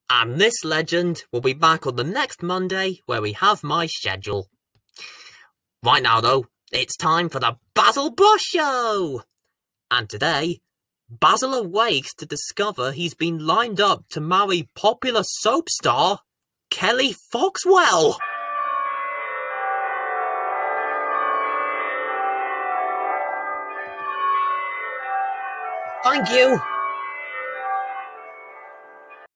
And this legend will be back on the next Monday where we have my schedule. Right now though, it's time for the Basil Bush Show! And today, Basil awakes to discover he's been lined up to marry popular soap star Kelly Foxwell. Thank you.